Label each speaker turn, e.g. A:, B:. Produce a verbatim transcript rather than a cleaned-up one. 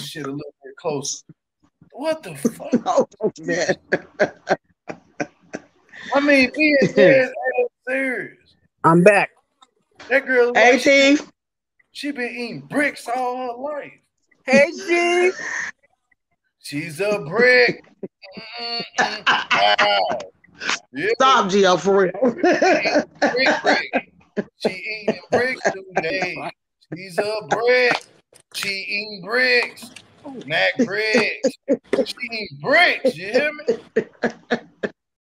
A: this shit a little bit closer. What the fuck?
B: Oh, man.
A: I mean, being dead ass serious.
C: I'm back.
A: That girl,
B: Hey,
A: like, she,
B: Chief.
A: she been eating bricks all her life.
C: Hey, G.
A: She's a brick. Wow. Yeah.
B: Stop, Gio, for real.
A: Brick, brick. She eating bricks today. She's a brick. She eating bricks. Mac bricks. She eating bricks. You hear me?